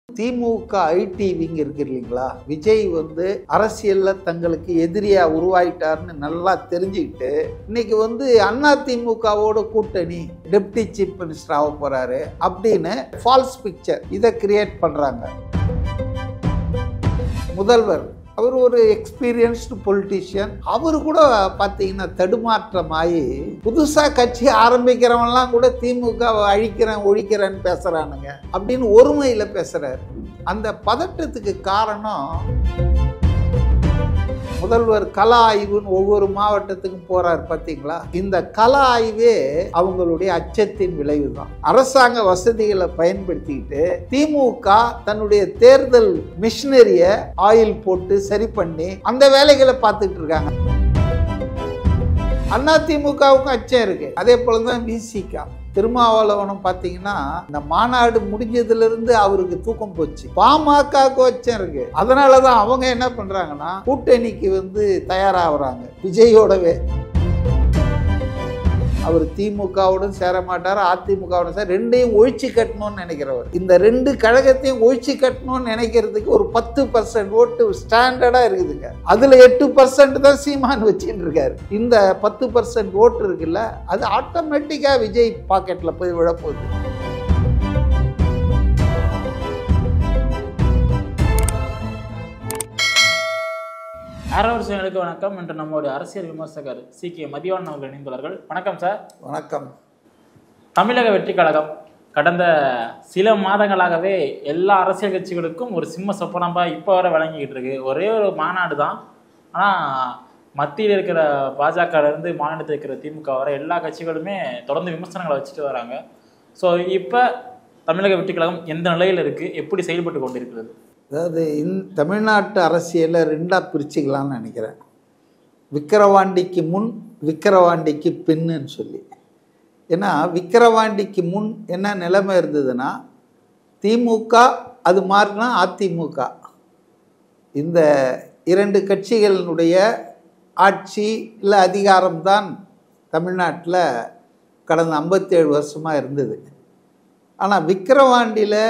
DMK IT wing இருக்கு இல்லைங்களா, விஜய் வந்து அரசியல்ல தங்களுக்கு எதிரியா உருவாயிட்டாருன்னு நல்லா தெரிஞ்சுக்கிட்டு இன்னைக்கு வந்து அதிமுகவோட கூட்டணி டெப்டி சீஃப் மினிஸ்டர் ஆக போறாரு அப்படின்னு ஃபால்ஸ் பிக்சர் இதை கிரியேட் பண்றாங்க. முதல்வர் அவர் ஒரு எக்ஸ்பீரியன்ஸ்டு பொலிட்டீஷியன். அவரு கூட பார்த்தீங்கன்னா தடுமாற்றமாயி புதுசாக கட்சி ஆரம்பிக்கிறவன்லாம் கூட திமுக அழிக்கிறேன் ஒழிக்கிறேன்னு பேசுகிறானுங்க அப்படின்னு ஒருமையில் பேசுகிறார். அந்த பதட்டத்துக்கு காரணம் முதல்வர் கள ஆய்வுன்னு ஒவ்வொரு மாவட்டத்துக்கும் போறாரு பார்த்தீங்களா. இந்த கள ஆய்வே அவங்களுடைய அச்சத்தின் விளைவு தான். அரசாங்க வசதிகளை பயன்படுத்திக்கிட்டு திமுக தன்னுடைய தேர்தல் மிஷினரிய ஆயில் போட்டு சரி பண்ணி அந்த வேலைகளை பார்த்துட்டு இருக்காங்க. அதிமுகவுக்கும் அச்சம் இருக்கு. அதே போலதான் விசிக திருமாவளவனும் பார்த்தீங்கன்னா இந்த மாநாடு முடிஞ்சதுல இருந்து அவருக்கு தூக்கம் போச்சு. பாமகவுக்கு அச்சம் இருக்கு. அதனாலதான் அவங்க என்ன பண்றாங்கன்னா கூட்டணிக்கு வந்து தயாராகிறாங்க விஜயோடவே. அவர் திமுகவுடன் சேர மாட்டார், அதிமுகவுடன் சேர, ரெண்டையும் ஒழிச்சு கட்டணும்னு நினைக்கிறவர். இந்த ரெண்டு கழகத்தையும் ஒழிச்சு கட்டணும்னு நினைக்கிறதுக்கு ஒரு 10% ஓட்டு ஸ்டாண்டர்டா இருக்குதுங்க. அதுல 8% தான் சீமான் வச்சுட்டு இருக்காரு. இந்த 10% ஓட்டு இருக்குல்ல, அது ஆட்டோமேட்டிக்கா விஜய் பாக்கெட்ல போய் விழப்போகுது. ஆரோவர்சனுக்கு வணக்கம். என்று நம்முடைய அரசியல் விமர்சகர் சி.கே. மதிவாணன் அவர்கள் இணைந்துள்ளார்கள். வணக்கம் சார். வணக்கம். தமிழக வெற்றி கழகம் கடந்த சில மாதங்களாகவே எல்லா அரசியல் கட்சிகளுக்கும் ஒரு சிம்ம சொப்பனமா இப்போ வரை வழங்கிக்கிட்டு இருக்கு. ஒரே ஒரு மாநாடு தான். ஆனால் மத்தியில் இருக்கிற பாஜகலேருந்து மாநிலத்தில் இருக்கிற திமுக வர எல்லா கட்சிகளுமே தொடர்ந்து விமர்சனங்களை வச்சுட்டு வராங்க. ஸோ இப்போ தமிழக வெற்றி கழகம் எந்த நிலையில் இருக்குது, எப்படி செயல்பட்டு கொண்டிருக்கிறது? அதாவது தமிழ்நாட்டு அரசியலை ரெண்டாக பிரிச்சுக்கலான்னு நினைக்கிறேன். விக்கிரவாண்டிக்கு முன் விக்கிரவாண்டிக்கு பின்னுன்னு சொல்லி. ஏன்னா விக்கிரவாண்டிக்கு முன் என்ன நிலைமை இருந்ததுன்னா திமுக, அது மாதிரினா அதிமுக, இந்த இரண்டு கட்சிகளினுடைய ஆட்சி இல்லை அதிகாரம்தான் தமிழ்நாட்டில் கடந்த 57 வருஷமாக இருந்தது. ஆனால் விக்கிரவாண்டியில்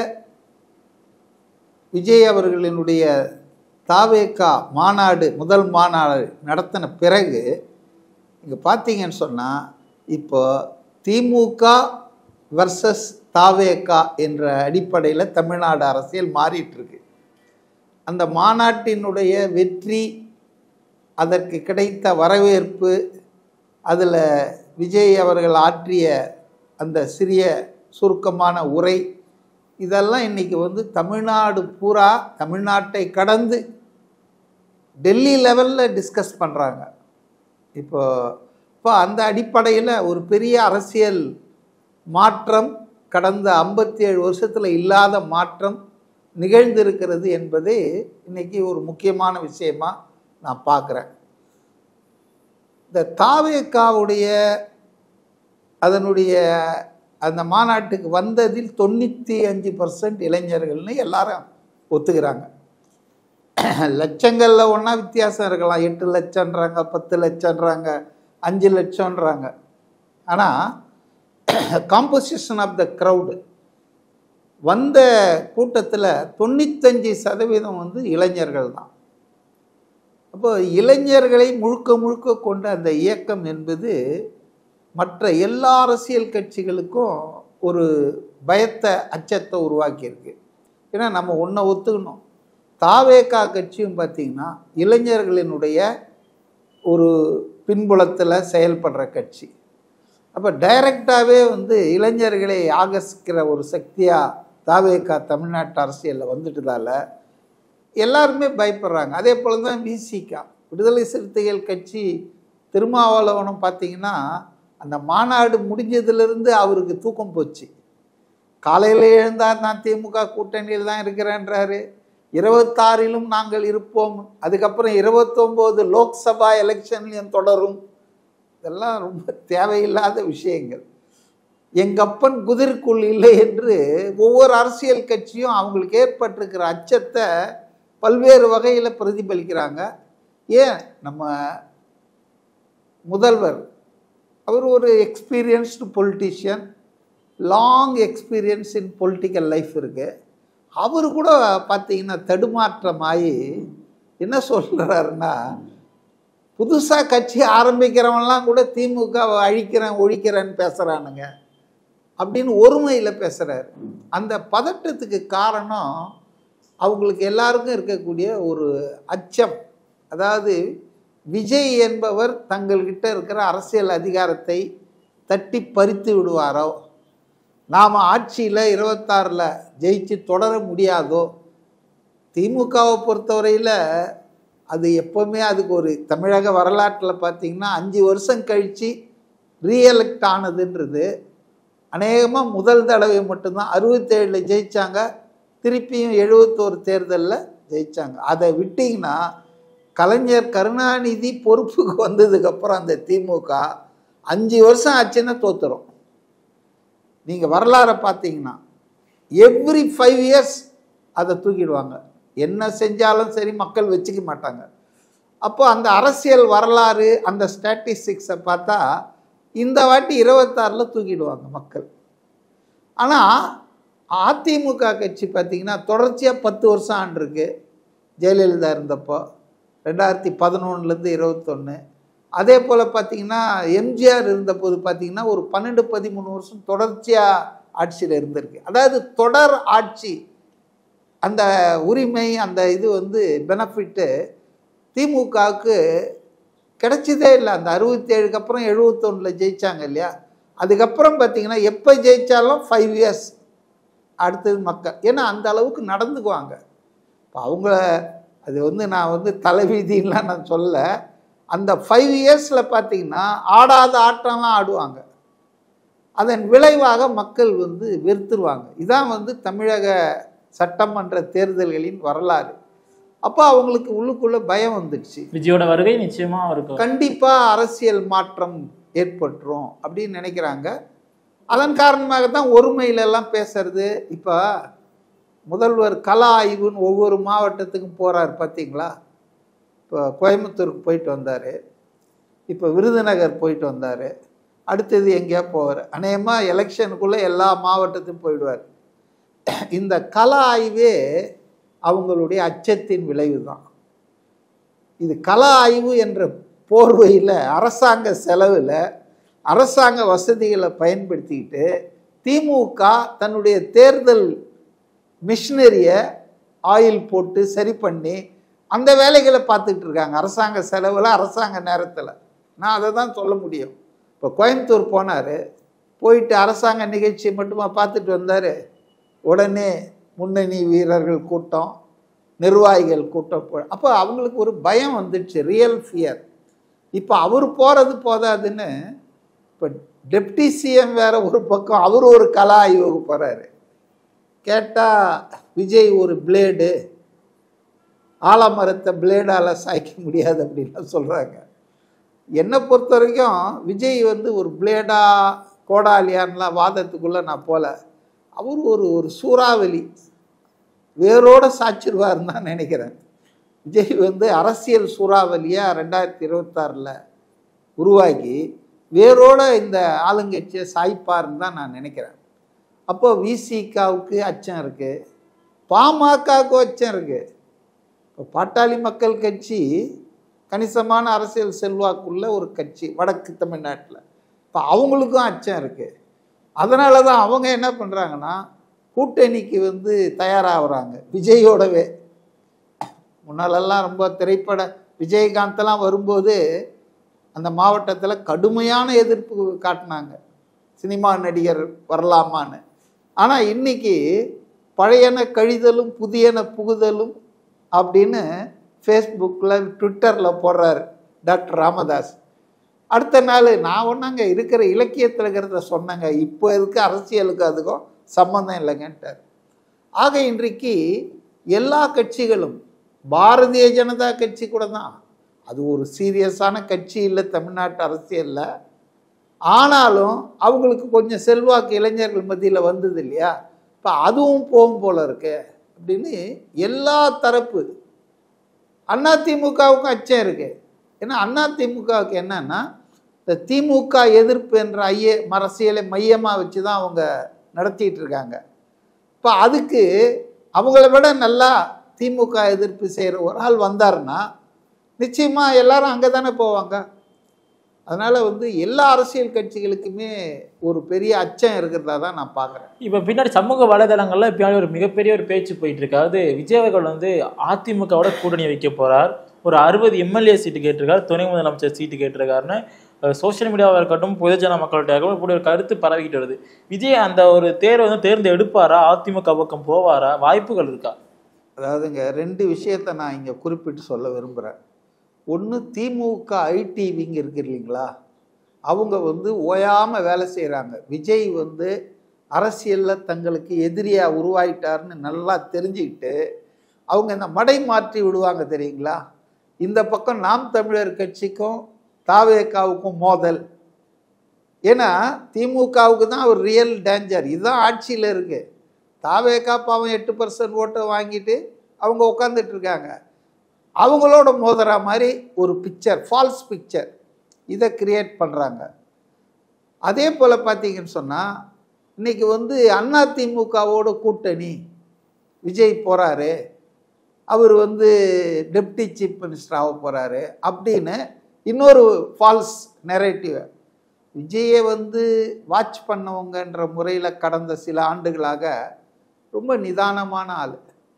விஜய் அவர்களினுடைய தாவேகா மாநாடு, முதல் மாநாடு நடத்தின பிறகு இங்கே பார்த்தீங்கன்னு சொன்னால் இப்போ திமுக வர்சஸ் தாவேகா என்ற அடிப்படையில் தமிழ்நாடு அரசியல் மாறிட்டுருக்கு. அந்த மாநாட்டினுடைய வெற்றி, அதற்கு கிடைத்த வரவேற்பு, அதில் விஜய் அவர்கள் ஆற்றிய அந்த சிறிய சுருக்கமான உரை, இதெல்லாம் இன்றைக்கி வந்து தமிழ்நாடு பூரா, தமிழ்நாட்டை டெல்லி லெவலில் டிஸ்கஸ் பண்ணுறாங்க. இப்போ அந்த அடிப்படையில் ஒரு பெரிய அரசியல் மாற்றம் கடந்த 57 வருஷத்தில் இல்லாத மாற்றம் நிகழ்ந்திருக்கிறது என்பது இன்றைக்கி ஒரு முக்கியமான விஷயமாக நான் பார்க்குறேன். இந்த தாவேகாவுடைய அதனுடைய அந்த மாநாட்டுக்கு வந்ததில் 95% இளைஞர்கள்னு எல்லாரும் ஒத்துக்கிறாங்க. லட்சங்களில் ஒன்றா வித்தியாசம் இருக்கலாம். 8 லட்சம்ன்றாங்க, 10 லட்சம்ன்றாங்க, 5 லட்சம்ன்றாங்க. ஆனால் காம்போசிஷன் ஆஃப் த க்ரௌடு வந்த கூட்டத்தில் 95% வந்து இளைஞர்கள் தான். அப்போ இளைஞர்களை முழுக்க கொண்ட அந்த இயக்கம் என்பது மற்ற எல்லா அரசியல் கட்சிகளுக்கும் ஒரு பயத்தை, அச்சத்தை உருவாக்கியிருக்கு. ஏன்னா நம்ம ஒன்றை ஒத்துக்கணும், தாவேகா கட்சியும் பார்த்திங்கன்னா இளைஞர்களினுடைய ஒரு பின்புலத்தில் செயல்படுற கட்சி. அப்போ டைரக்டாகவே வந்து இளைஞர்களை ஆகர்ஷிக்கிற ஒரு சக்தியாக தாவேகா தமிழ்நாட்டு அரசியலில் வந்துட்டதால எல்லாருமே பயப்படுறாங்க. அதே போல் தான் விசிக விடுதலை சிறுத்தைகள் கட்சி திருமாவளவனும் பார்த்திங்கன்னா அந்த மாநாடு முடிஞ்சதுலேருந்து அவருக்கு தூக்கம் போச்சு. காலையில் எழுந்தார், நான் திமுக கூட்டணியில் தான் இருக்கிறேன்றாரு. 26 நாங்கள் இருப்போம், அதுக்கப்புறம் 29 லோக்சபா எலெக்ஷன்லையும் தொடரும். இதெல்லாம் ரொம்ப தேவையில்லாத விஷயங்கள். எங்கப்பன் குதிர்க்குள் இல்லை என்று ஒவ்வொரு அரசியல் கட்சியும் அவங்களுக்கு ஏற்பட்டிருக்கிற அச்சத்தை பல்வேறு வகையில் பிரதிபலிக்கிறாங்க. ஏன் நம்ம முதல்வர் அவர் ஒரு experienced politician, long experience in political life இருக்குது. அவர் கூட பார்த்தீங்கன்னா தடுமாற்றமாகி என்ன சொல்கிறாருன்னா, புதுசாக கட்சி ஆரம்பிக்கிறவன்லாம் கூட திமுகவை அழிக்கிறேன் ஒழிக்கிறேன்னு பேசுகிறானுங்க அப்படின்னு ஒருமையில் பேசுகிறார். அந்த பதட்டத்துக்கு காரணம் அவங்களுக்கு எல்லாருக்கும் இருக்கக்கூடிய ஒரு அச்சம். அதாவது விஜய் என்பவர் தங்கள்கிட்ட இருக்கிற அரசியல் அதிகாரத்தை தட்டி பறித்து விடுவாரோ, நாம் ஆட்சியில் 26ல் ஜெயிச்சு தொடர முடியாதோ. திமுகவை பொறுத்தவரையில் அது எப்போவுமே அதுக்கு ஒரு தமிழக வரலாற்றில் பார்த்திங்கன்னா 5 வருஷம் கழித்து ரீஎலெக்ட் ஆனதுன்றது அநேகமாக முதல் தடவை மட்டும்தான். 67ல் ஜெயித்தாங்க, திருப்பியும் 71 தேர்தலில் ஜெயித்தாங்க. அதை விட்டிங்கன்னா கலைஞர் கருணாநிதி பொறுப்புக்கு வந்ததுக்கப்புறம் அந்த திமுக 5 வருஷம் ஆச்சுன்னா தோத்துரும். நீங்கள் வரலாறை பார்த்தீங்கன்னா எவ்ரி 5 இயர்ஸ் அதை தூக்கிடுவாங்க. என்ன செஞ்சாலும் சரி மக்கள் வச்சுக்க மாட்டாங்க. அப்போ அந்த அரசியல் வரலாறு அந்த ஸ்டாட்டிஸ்டிக்ஸை பார்த்தா இந்த வாட்டி 26ல் தூக்கிடுவாங்க மக்கள். ஆனால் அதிமுக கட்சி பார்த்திங்கன்னா தொடர்ச்சியாக 10 வருஷம் ஆண்டிருக்கு. ஜெயலலிதா இருந்தப்போ 2011லேருந்து 21. அதே போல் பார்த்திங்கன்னா எம்ஜிஆர் இருந்தபோது பார்த்திங்கன்னா ஒரு 12-13 வருஷம் தொடர்ச்சியாக ஆட்சியில் இருந்திருக்கு. அதாவது தொடர் ஆட்சி அந்த உரிமை அந்த இது வந்து பெனிஃபிட்டு திமுகவுக்கு கிடைச்சதே இல்லை. அந்த 67க்கு அப்புறம் 71ல் ஜெயித்தாங்க இல்லையா, அதுக்கப்புறம் பார்த்திங்கன்னா எப்போ ஜெயித்தாலும் 5 இயர்ஸ் அடுத்தது மக்கள். ஏன்னா அந்த அளவுக்கு நடந்துக்குவாங்க. இப்போ அவங்க அது வந்து நான் வந்து தலைவிதின்லாம் நான் சொல்ல, அந்த 5 இயர்ஸில் பார்த்திங்கன்னா ஆடாத ஆட்டம்லாம் ஆடுவாங்க. அதன் விளைவாக மக்கள் வந்து வெறுத்துருவாங்க. இதான் வந்து தமிழக சட்டமன்ற தேர்தல்களின் வரலாறு. அப்போ அவங்களுக்கு உள்ளுக்குள்ளே பயம் வந்துடுச்சு, விஜயோட வருகை நிச்சயமாக இருக்கும், கண்டிப்பாக அரசியல் மாற்றம் ஏற்பட்டுரும் அப்படின்னு நினைக்கிறாங்க. அதன் காரணமாக தான் ஒருமையிலெல்லாம் பேசுறது. இப்போ முதல்வர் கள ஆய்வுன்னு ஒவ்வொரு மாவட்டத்துக்கும் போகிறார் பார்த்தீங்களா. இப்போ கோயம்புத்தூருக்கு போயிட்டு வந்தார், இப்போ விருதுநகர் போயிட்டு வந்தார், அடுத்தது எங்கேயா போவார். அநேகமாக எலெக்ஷனுக்குள்ளே எல்லா மாவட்டத்துக்கும் போயிடுவார். இந்த கள ஆய்வே அவங்களுடைய அச்சத்தின் விளைவு தான். இது கள ஆய்வு என்ற போர்வையில் அரசாங்க செலவில் அரசாங்க வசதிகளை பயன்படுத்திக்கிட்டு திமுக தன்னுடைய தேர்தல் மிஷினரியை ஆயில் போட்டு சரி பண்ணி அந்த வேலைகளை பார்த்துக்கிட்டு இருக்காங்க. அரசாங்க செலவில் அரசாங்க நேரத்தில். நான் அதை தான் சொல்ல முடியும். இப்போ கோயம்புத்தூர் போனார், போயிட்டு அரசாங்க நிகழ்ச்சி மட்டுமா பார்த்துட்டு வந்தார். உடனே முன்னணி வீரர்கள் கூட்டம், நிர்வாகிகள் கூட்டம். அப்போ அவங்களுக்கு ஒரு பயம் வந்துடுச்சு, ரியல் ஃபியர். இப்போ அவர் போகிறது போதாதுன்னு இப்போ டெப்டி சிஎம் வேறு ஒரு பக்கம் அவர் ஒரு கள ஆய்வுக்கு போகிறாரு. கேட்டால் விஜய் ஒரு பிளேடு, ஆலமரத்தை பிளேடால் சாய்க்க முடியாது அப்படின்லாம் சொல்கிறாங்க. என்னை பொறுத்த வரைக்கும் விஜய் வந்து ஒரு பிளேடா கோடாலியான்லாம் வாதத்துக்குள்ளே நான் போகல. அவர் ஒரு சூறாவளி வேரோடு சாய்ச்சிருவாருன்னு தான் நினைக்கிறேன். விஜய் வந்து அரசியல் சூறாவளியாக 2026ல் உருவாக்கி வேரோடு இந்த ஆளுங்கட்சியை சாய்ப்பாருன்னு தான் நான் நினைக்கிறேன். அப்போ விசிகாவுக்கு அச்சம் இருக்குது, பாமகவுக்கு அச்சம் இருக்குது. இப்போ பாட்டாளி மக்கள் கட்சி கணிசமான அரசியல் செல்வாக்குள்ள ஒரு கட்சி வடக்கு தமிழ்நாட்டில். இப்போ அவங்களுக்கும் அச்சம் இருக்குது. அதனால தான் அவங்க என்ன பண்ணுறாங்கன்னா கூட்டணிக்கு வந்து தயாராகிறாங்க விஜயோடவே. முன்னாலெல்லாம் ரொம்ப திரைப்பட விஜயகாந்தெல்லாம் வரும்போது அந்த மாவட்டத்தில் கடுமையான எதிர்ப்பு காட்டினாங்க, சினிமா நடிகர் வரலாமான்னு. ஆனால் இன்றைக்கி பழையன கழிதலும் புதியன புகுதலும் அப்படின்னு ஃபேஸ்புக்கில் ட்விட்டரில் போடுறாரு டாக்டர் ராமதாஸ். அடுத்த நாள் நான் ஒன்றாங்க இருக்கிற இலக்கியத்தில் இருக்கிறத சொன்னாங்க, இப்போ இருக்க அரசியலுக்கு அதுக்கும் சம்மந்தம் இல்லைங்கன்ட்டார். ஆக இன்றைக்கு எல்லா கட்சிகளும், பாரதிய ஜனதா கட்சி கூட தான், அது ஒரு சீரியஸான கட்சி இல்லை தமிழ்நாட்டு அரசியலில். ஆனாலும் அவங்களுக்கு கொஞ்சம் செல்வாக்கு இளைஞர்கள் மத்தியில் வந்தது இல்லையா, இப்போ அதுவும் போகும் போல இருக்கு அப்படின்னு எல்லா தரப்பு அதிமுகவுக்கும் அச்சம் இருக்குது. ஏன்னா அதிமுகவுக்கு என்னன்னா இந்த திமுக எதிர்ப்பு என்ற அரசியலை மையமாக வச்சு தான் அவங்க நடத்திட்டு இருக்காங்க. இப்போ அதுக்கு அவங்கள விட நல்லா திமுக எதிர்ப்பு செய்கிற ஒரு ஆள் வந்தாருன்னா நிச்சயமாக எல்லாரும் அங்கே தானே போவாங்க. அதனால் எல்லா அரசியல் கட்சிகளுக்குமே ஒரு பெரிய அச்சம் இருக்கிறதா தான் நான் பார்க்குறேன். இப்போ பின்னாடி சமூக வலைதளங்கள்ல பின்னாடி ஒரு மிகப்பெரிய ஒரு பேச்சு போயிட்டு இருக்கு. அதாவது விஜய் அவர்கள் அதிமுகவோட கூட்டணி வைக்க போறார், ஒரு 60 எம்எல்ஏ சீட்டு கேட்டிருக்காரு, துணை முதலமைச்சர் சீட்டு கேட்டிருக்காருன்னு சோசியல் மீடியாவாக இருக்கட்டும் பொதுஜன மக்கள்கிட்ட இப்படி ஒரு கருத்து பரவிக்கிட்டு வருது. விஜய் அந்த ஒரு தேர்வை தேர்ந்து எடுப்பாரா, அதிமுக பக்கம் போவாரா, வாய்ப்புகள் இருக்கா? அதாவதுங்க 2 விஷயத்தை நான் இங்கே குறிப்பிட்டு சொல்ல விரும்புகிறேன். ஒன்று, திமுக ஐடி விங் இருக்கு இல்லைங்களா, அவங்க ஓயாமல் வேலை செய்கிறாங்க. விஜய் அரசியலில் தங்களுக்கு எதிரியாக உருவாயிட்டார்னு நல்லா தெரிஞ்சுக்கிட்டு அவங்க இந்த மடை மாற்றி விடுவாங்க தெரியுங்களா. இந்த பக்கம் நாம் தமிழர் கட்சிக்கும் தாவேகாவுக்கும் மோதல். ஏன்னா திமுகவுக்கு தான் ஒரு ரியல் டேஞ்சர், இதுதான் ஆட்சியில் இருக்குது. தாவேகா பாவம் 8% ஓட்டை வாங்கிட்டு அவங்க உட்காந்துட்டு இருக்காங்க. அவங்களோட மோதுற மாதிரி ஒரு பிக்சர், ஃபால்ஸ் பிக்சர், இதை கிரியேட் பண்ணுறாங்க. அதே போல் பார்த்தீங்கன்னு சொன்னால் இன்றைக்கி அதிமுகவோட கூட்டணி விஜய் போகிறாரு, அவர் டெப்டி சீஃப் மினிஸ்டர் ஆக போகிறாரு அப்படின்னு இன்னொரு ஃபால்ஸ் நெரேட்டிவ். விஜயை வாட்ச் பண்ணவங்கன்ற முறையில் கடந்த சில ஆண்டுகளாக ரொம்ப நிதானமான ஆள்.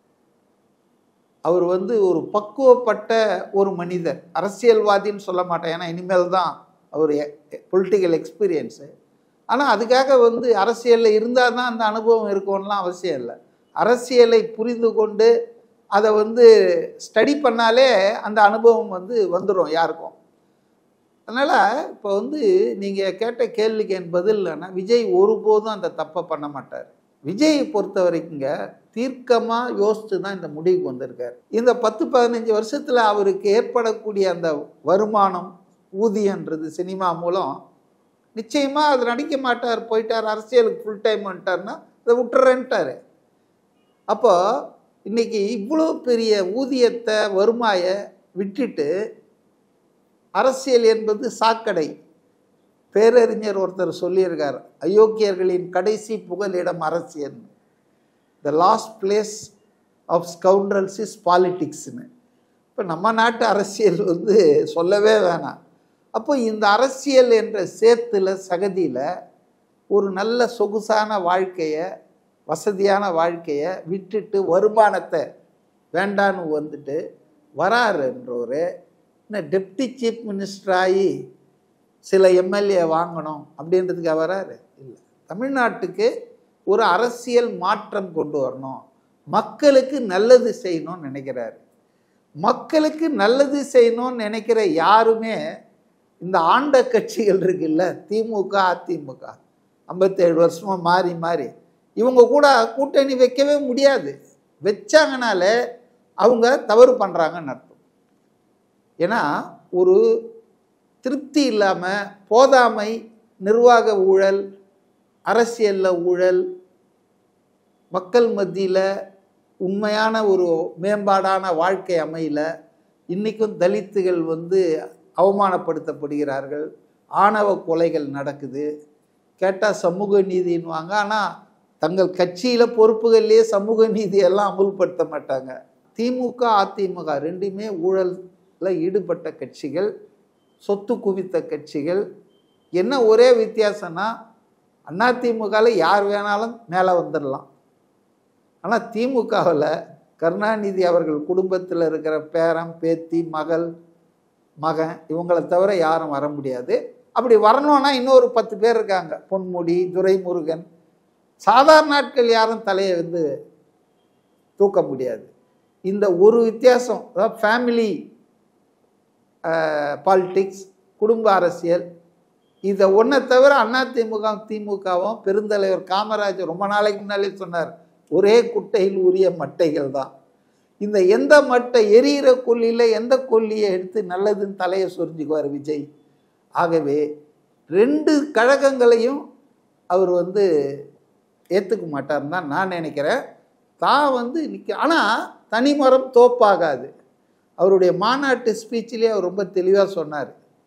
அவர் ஒரு பக்குவப்பட்ட ஒரு மனிதர், அரசியல்வாதின்னு சொல்ல மாட்டேன், ஏன்னா இனிமேல் தான் அவர் பொலிட்டிக்கல் எக்ஸ்பீரியன்ஸு. ஆனால் அதுக்காக அரசியலில் இருந்தால் தான் அந்த அனுபவம் இருக்கும்லாம் அவசியம் இல்லை. அரசியலை புரிந்து கொண்டு அதை ஸ்டடி பண்ணாலே அந்த அனுபவம் வந்துடும் யாருக்கும். அதனால் இப்போ நீங்கள் கேட்ட கேள்விக்கு என் பதில் இல்லைன்னா, விஜய் ஒருபோதும் அந்த தப்பை பண்ண மாட்டார். விஜயை பொறுத்த வரைக்குங்க தீர்க்கமாக யோசித்து தான் இந்த முடிவுக்கு வந்திருக்கார். இந்த 10-15 வருஷத்தில் அவருக்கு ஏற்படக்கூடிய அந்த வருமானம், ஊதியன்றது சினிமா மூலம் நிச்சயமாக அது நடிக்க மாட்டார். போயிட்டார் அரசியலுக்கு ஃபுல் டைம் வந்துட்டார்னா அதை விட்டுறேன்ட்டார். அப்போ இன்றைக்கி இவ்வளோ பெரிய ஊதியத்தை வருமாய விட்டுட்டு அரசியல் என்பது சாக்கடை. பேரறிஞர் ஒருத்தர் சொல்லியிருக்கார், அயோக்கியர்களின் கடைசி புகலிடம் அரசியல், the last place of scoundrels is பாலிட்டிக்ஸ்னு. இப்போ நம்ம நாட்டு அரசியல் சொல்லவே வேணாம். அப்போ இந்த அரசியல் என்ற சேத்துல சகதியில் ஒரு நல்ல சொகுசான வாழ்க்கையை, வசதியான வாழ்க்கையை விட்டுட்டு வருமானத்தை வேண்டான்னு வராருன்றவர் இன்னும் டெப்டி சீஃப் மினிஸ்டர் ஆகி சில எம்எல்ஏ வாங்கணும் அப்படின்றதுக்காக வராரு இல்லை. தமிழ்நாட்டுக்கு ஒரு அரசியல் மாற்றம் கொண்டு வரணும், மக்களுக்கு நல்லது செய்யணும்னு நினைக்கிறாரு. மக்களுக்கு நல்லது செய்யணும்னு நினைக்கிற யாருமே இந்த ஆண்ட கட்சிகள் இருக்குல்ல, திமுக அதிமுக 57 வருஷமாக மாறி மாறி இவங்க கூட கூட்டணி வைக்கவே முடியாது. வச்சாங்கனாலே அவங்க தவறு பண்ணுறாங்கன்னு அர்த்தம். ஏன்னா ஒரு திருப்தி இல்லாமல் போதாமை, நிர்வாக ஊழல், அரசியலில் ஊழல், மக்கள் மத்தியில் உண்மையான ஒரு மேம்பாடான வாழ்க்கை அமையல. இன்றைக்கும் தலித்துகள் அவமானப்படுத்தப்படுகிறார்கள், ஆணவ கொலைகள் நடக்குது. கேட்டால் சமூக நீதின்னுவாங்க, ஆனால் தங்கள் கட்சியில் பொறுப்புகள்லேயே சமூக நீதியெல்லாம் அமுல்படுத்த மாட்டாங்க. திமுக அதிமுக ரெண்டுமே ஊழலில் ஈடுபட்ட கட்சிகள், சொத்து குவித்த கட்சிகள். என்ன ஒரே வித்தியாசம்னா அதிமுகவில் யார் வேணாலும் மேலே வந்துடலாம். ஆனால் திமுகவில் கருணாநிதி அவர்கள் குடும்பத்தில் இருக்கிற பேரன், பேத்தி, மகன் இவங்களை தவிர யாரும் வர முடியாது. அப்படி வரணும்னா இன்னொரு 10 பேர் இருக்காங்க, பொன்முடி, துரைமுருகன். சாதாரண நாட்கள் யாரும் தலையை தூக்க முடியாது. இந்த ஒரு வித்தியாசம், அதாவது ஃபேமிலி பாலிட்டிக்ஸ், குடும்ப அரசியல், இதை ஒன்றை தவிர அதிமுக திமுகவும் பெருந்தலைவர் காமராஜர் ரொம்ப நாளைக்கு முன்னாலே சொன்னார், ஒரே குட்டையில் உரிய மட்டைகள் தான். இந்த எந்த மட்டை எரியிற கொல்லியில் எந்த கொல்லியை எடுத்து நல்லதுன்னு தலையை சொரிஞ்சுக்குவார் விஜய். ஆகவே 2 கழகங்களையும் அவர் ஏற்றுக்க மாட்டார்னு தான் நான் நினைக்கிறேன். தான் ஆனால் தனிமரம் தோப்பாகாது. அவருடைய மாநாட்டு ஸ்பீச்சிலே அவர் ரொம்ப தெளிவாக சொன்னார்,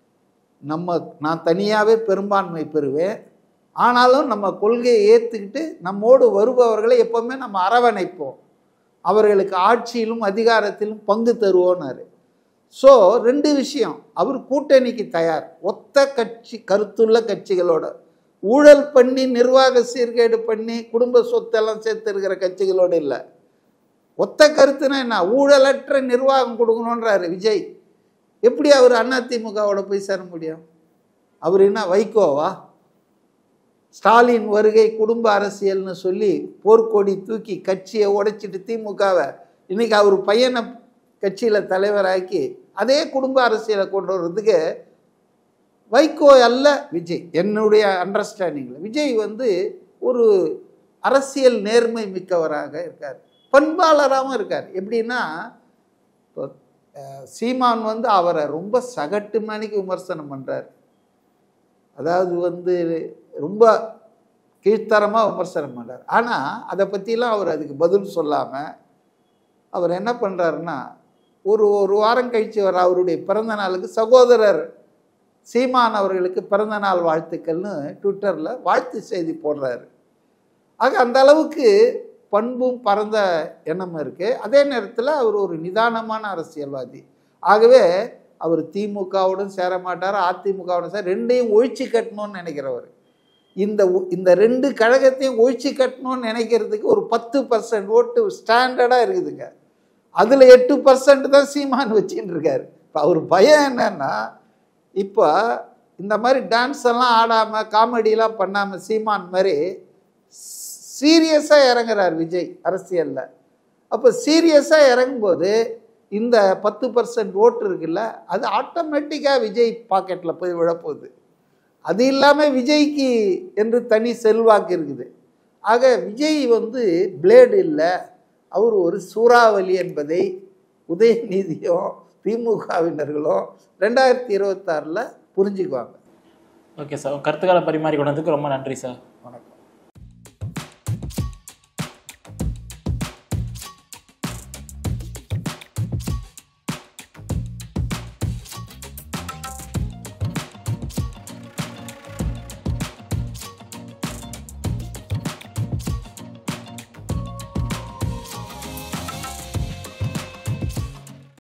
நான் தனியாகவே பெரும்பான்மை பெறுவேன், ஆனாலும் நம்ம கொள்கையை ஏற்றுக்கிட்டு நம்மோடு வருபவர்களை எப்போவுமே நம்ம அரவணைப்போம். அவர்களுக்கு ஆட்சியிலும் அதிகாரத்திலும் பங்கு தருவோன்னாரு. ஸோ 2 விஷயம், அவர் கூட்டணிக்கு தயார். ஒத்த கட்சி கருத்துள்ள கட்சிகளோட, ஊழல் பண்ணி நிர்வாக சீர்கேடு பண்ணி குடும்ப சொத்தெல்லாம் சேர்த்துருக்கிற கட்சிகளோடு இல்லை. ஒத்த கருத்துனா என்ன? ஊழலற்ற நிர்வாகம் கொடுக்கணுன்றாரு விஜய். எப்படி அவர் அதிமுகவோட போய் சேர முடியும்? அவர் என்ன வைகோவா? ஸ்டாலின் வருகை குடும்ப அரசியல்னு சொல்லி போர்க்கொடி தூக்கி கட்சியை உடைச்சிட்டு திமுகவை இன்னைக்கு அவர் பையனை கட்சியில் தலைவராக்கி அதே குடும்ப அரசியலை கொண்டு வர்றதுக்கு வைகோ அல்ல விஜய். என்னுடைய அண்டர்ஸ்டாண்டிங்கில் விஜய் ஒரு அரசியல் நேர்மை மிக்கவராக இருக்கார், பண்பாளராகவும் இருக்கார். எப்படின்னா சீமான் அவரை ரொம்ப சகட்டு மணிக்கு விமர்சனம் பண்ணுறார். அதாவது ரொம்ப கீழ்த்தரமாக விமர்சனம் பண்ணுறார். ஆனால் அதை பற்றிலாம் அவர் அதுக்கு பதில் சொல்லாமல் அவர் என்ன பண்ணுறாருன்னா, ஒரு வாரம் கழித்து வர அவருடைய பிறந்த நாளுக்கு சகோதரர் சீமான் அவர்களுக்கு பிறந்தநாள் வாழ்த்துக்கள்னு ட்விட்டரில் வாழ்த்து செய்தி போடுறாரு. ஆக அந்த அளவுக்கு பண்பும் பரந்த எண்ணமும் இருக்குது. அதே நேரத்தில் அவர் ஒரு நிதானமான அரசியல்வாதி. ஆகவே அவர் திமுகவுடன் சேர மாட்டார், அதிமுகவுடன் சேர, ரெண்டையும் ஒழிச்சு கட்டணும்னு நினைக்கிறவர். இந்த 2 கழகத்தையும் ஒழிச்சு கட்டணும்னு நினைக்கிறதுக்கு ஒரு 10% ஓட்டு ஸ்டாண்டர்டாக இருக்குதுங்க. அதில் 8% தான் சீமான் வச்சுட்டு இருக்காரு. இப்போ அவர் பயம் என்னன்னா, இப்போ இந்த மாதிரி டான்ஸ் எல்லாம் ஆடாமல் காமெடியெலாம் பண்ணாமல் சீமான் மாதிரி சீரியஸாக இறங்குறார் விஜய் அரசியலில். அப்போ சீரியஸாக இறங்கும்போது இந்த 10% ஓட்டு இருக்குல்ல, அது ஆட்டோமேட்டிக்காக விஜய் பாக்கெட்டில் போய் விழப்போகுது. அது இல்லாமல் விஜய்க்கு என்று தனி செல்வாக்கு இருக்குது. ஆக விஜய் பிளேடு இல்லை, அவர் ஒரு சூறாவளி என்பதை உதயநிதியும் திமுகவினர்களும் 2026 புரிஞ்சுக்குவாங்க. ஓகே சார், கருத்துக்களை பரிமாறி கொண்டதுக்கு ரொம்ப நன்றி சார்.